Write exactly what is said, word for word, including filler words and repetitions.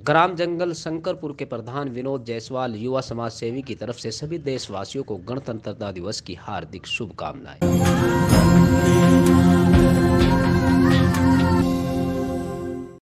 ग्राम जंगल शंकरपुर के प्रधान विनोद जायसवाल युवा समाज सेवी की तरफ से सभी देशवासियों को गणतंत्रता दिवस की हार्दिक शुभकामनाएं।